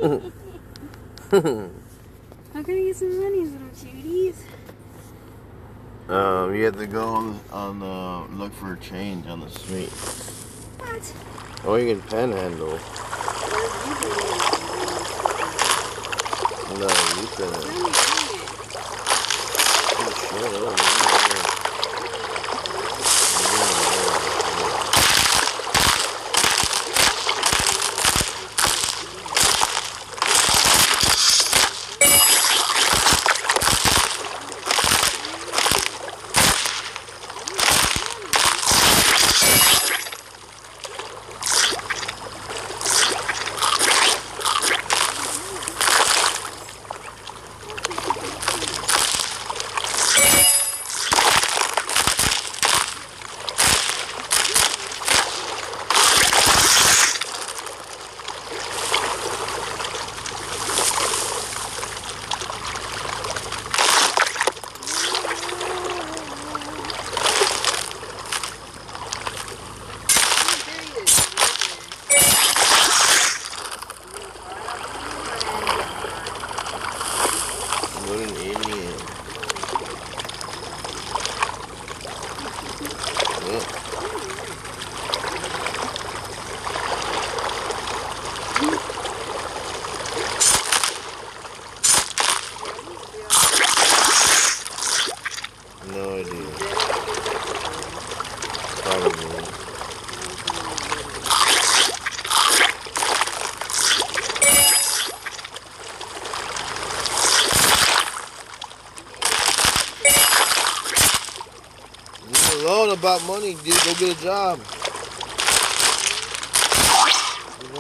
How can I get some money, little cuties? You have to go on look for a change on the street. What? Or you can panhandle. No, you couldn't. Shut up. What an idiot. Yeah. No idea. Probably. Alone about money, dude. Go get a job. I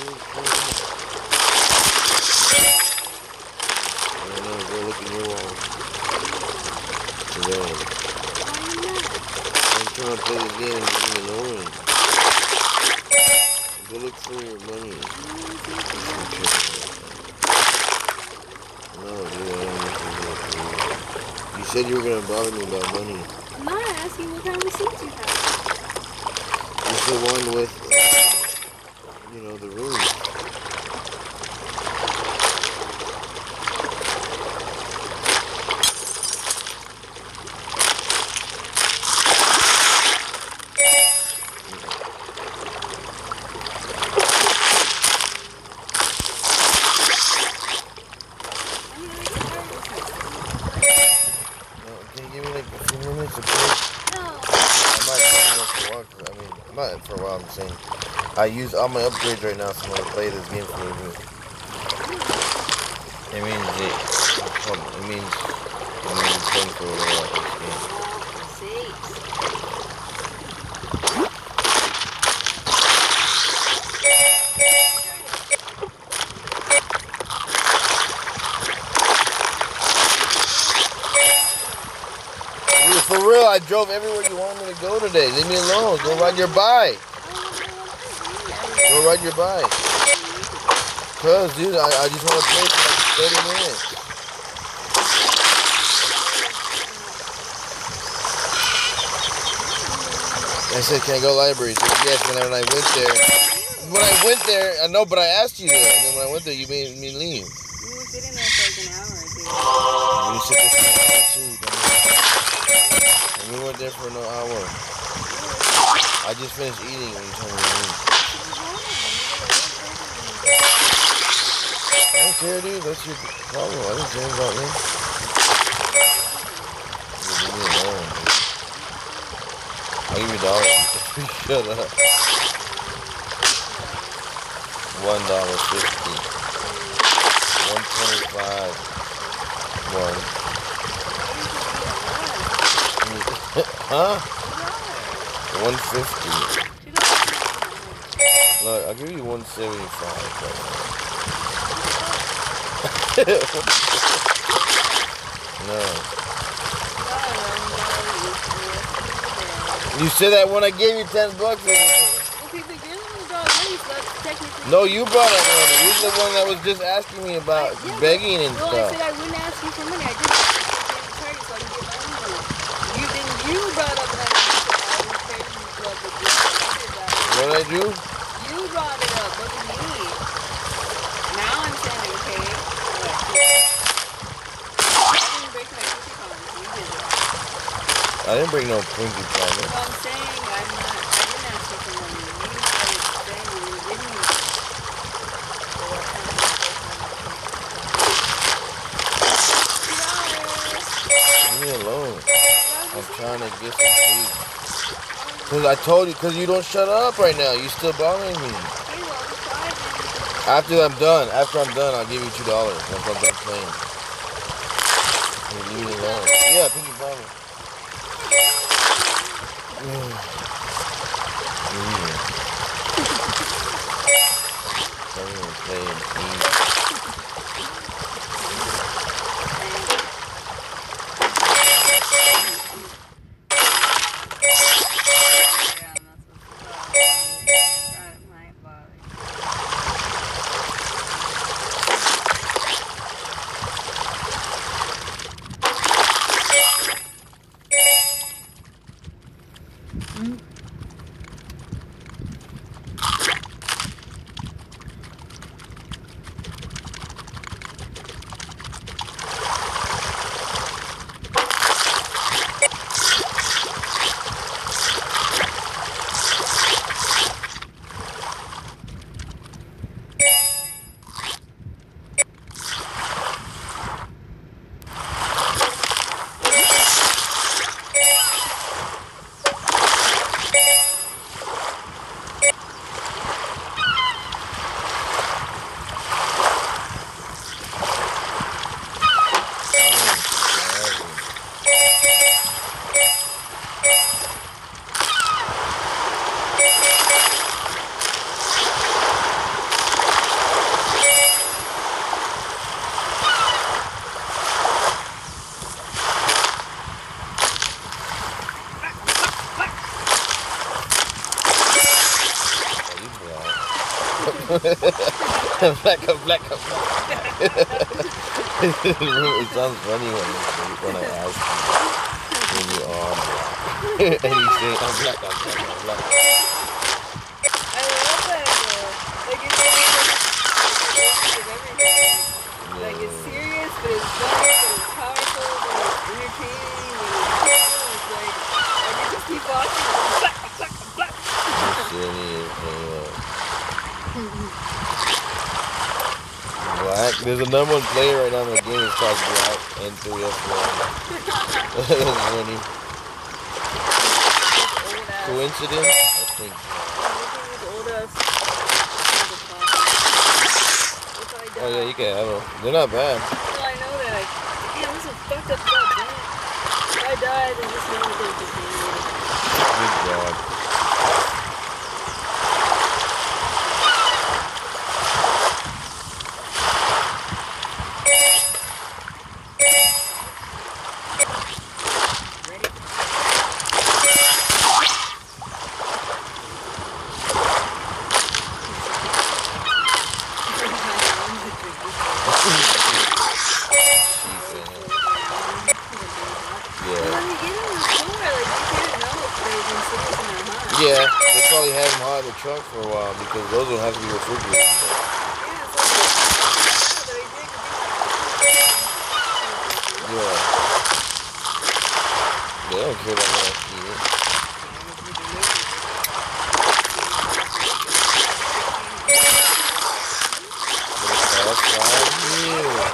don't know. Go look in your wall. Today. I'm trying to play this game and it's annoying. Go look for your money. No, dude. I don't know what to do. You said you were gonna bother me about money. I'm not asking what kind of receipts you have. It's the one with, you know, the room. Can you give me like a few minutes to play? No. I'm not playing it for a while, 'cause, I mean, not for a while, I'm saying. I use all my upgrades right now, so I'm going to play this game for a bit. It means I'm playing for a while this game. Dude, for real, I drove everywhere you wanted me to go today. Leave me alone. Go ride your bike. Go ride your bike. Cause, dude, I just want to play for like 30 minutes. I said, can I go to the library? He said, yes. And then when I went there, I know, but I asked you there. And then when I went there, you made me leave. We were sitting there for like an hour or two. You sit there for an hour too. And we went there for an hour. I just finished eating when you told me to leave. I don't care, dude. That's your problem. I don't care about me. Leave me alone, dude. I'll give you $1. Shut up. $1.50. $1.25. One. Huh? $1.50. Look, I'll give you $1.75. No. You said that when I gave you $10. Okay, but you're the one who brought money, so that's technically... No, you brought it money. You're the one that was just asking me about begging and No, stuff. I said I wouldn't ask you for money. I just asked you to pay the target so I can get my own money. You brought up that I would pay you club, but you did that. What did I do? You brought it up, wasn't me. Now I'm I didn't bring no Pinky Promise. Well, I'm saying I didn't ask you for money. You started saying you didn't give me. So what kind of Leave me alone. I'm trying to get some sleep. Cause I told you, cause you don't shut up right now. You still bothering me. After I'm done, I'll give you $2 once I'm done playing. Leave me alone. Yeah, Pinky Promise. Black. It sounds funny when I ask you when you are black. And you say, I'm black. I love that though. Like it's everything. Like it's serious, but it's funny, but it's powerful, but it's entertaining, but it's cool. It's like I can just keep watching. Black. Black. There's a #1 player right now in the game. It's called Black N3F1. That's funny. Coincidence? I think. Oh yeah, you can have them. They're not bad. Well, I know that. Like, damn, this is fucked up stuff, man. If I died, then this one would go to me. Good job. Yeah, they probably had them hot in the trunk for a while because those don't have to be refrigerated. Yeah. They don't care about when I eat it. But it's all 5 years.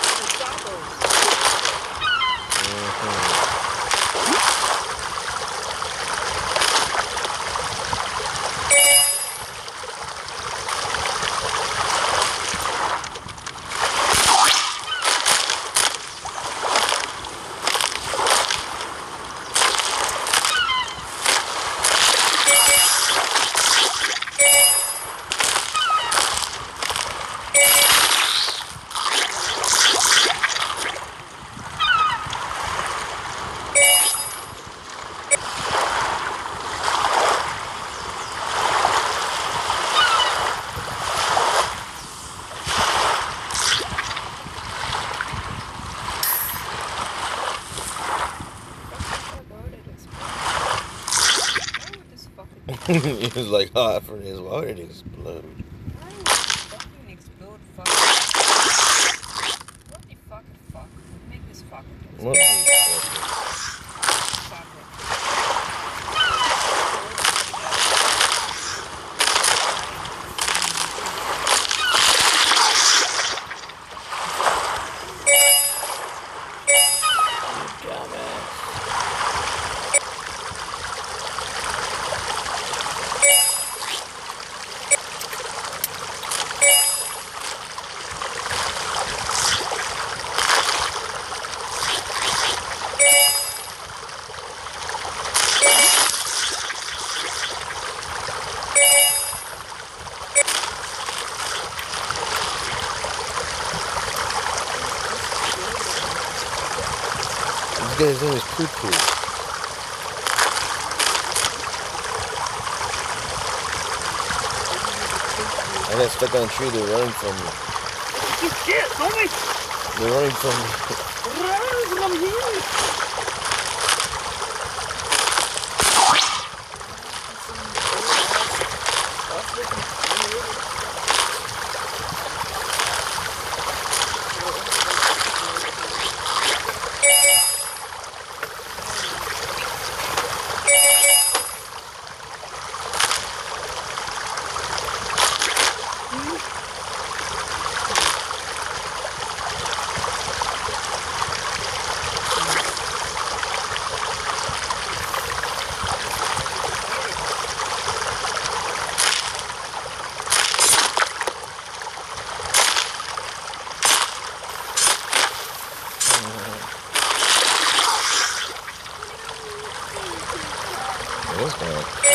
It was like hot for this. Why would it explode? Why would it fucking explode? Fuck. What the fucking fuck? Make this fucker. What the fuck? Fuck it. This guy's name is Poo Poo. I got stuck on a tree. They're running from me. Shit, homie! They're running from me. Run from here! That's kind of cool.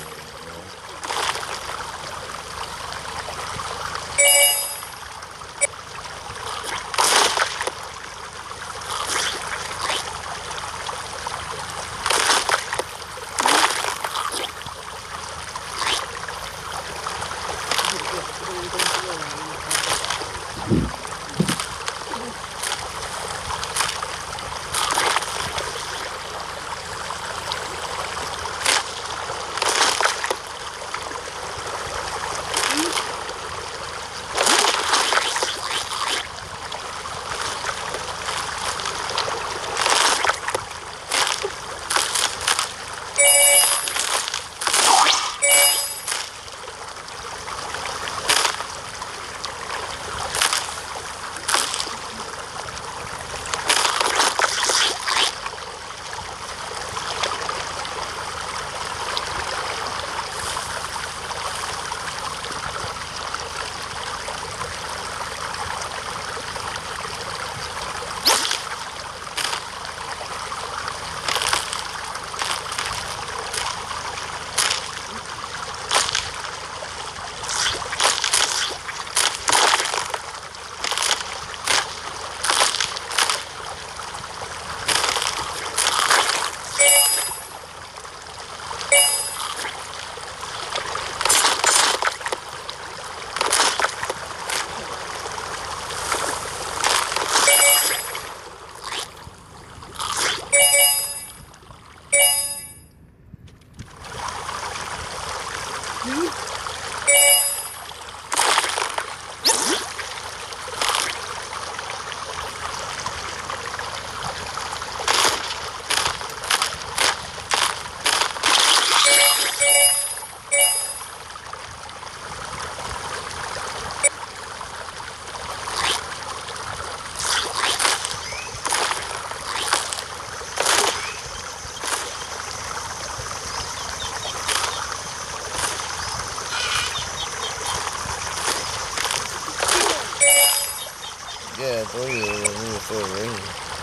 Yeah, I told you it was going to start raining.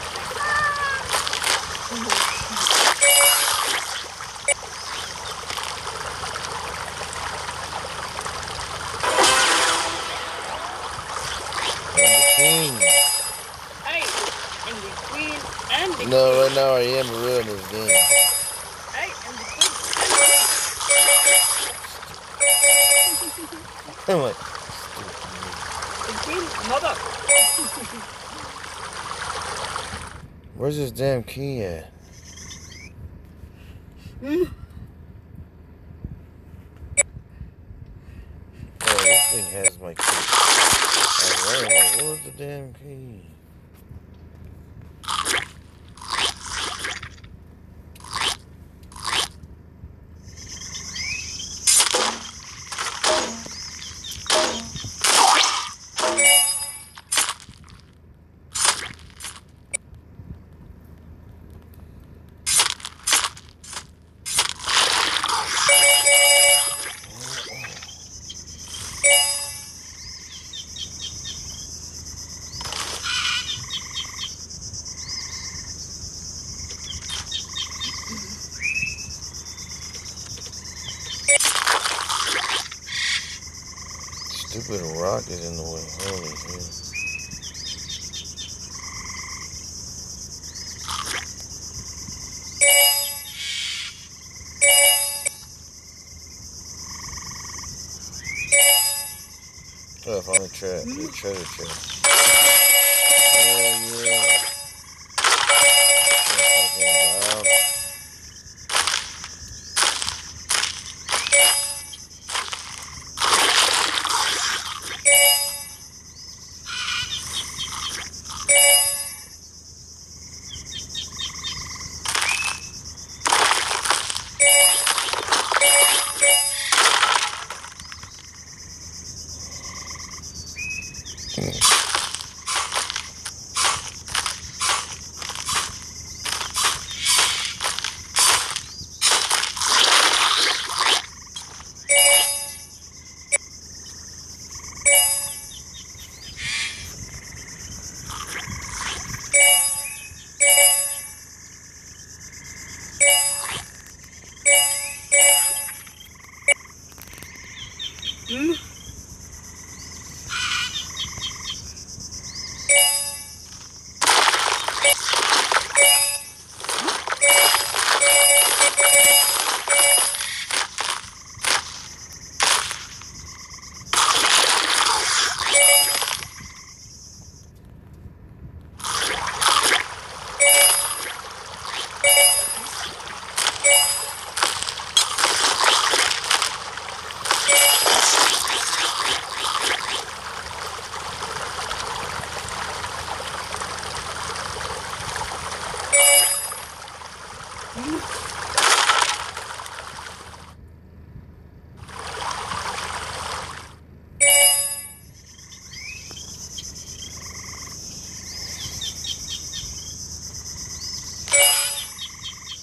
I'm the king. Hey, and the queen and the No, king. right now I am real in this game. Hey, and the queen I'm like, and the queen mother. where's this damn key at? Oh, this thing has my key. Alright, like, where's the damn key? Stupid rock is in the way. Holy hell. Oh, I found a trap. A treasure trap. Oh, yeah. Wow.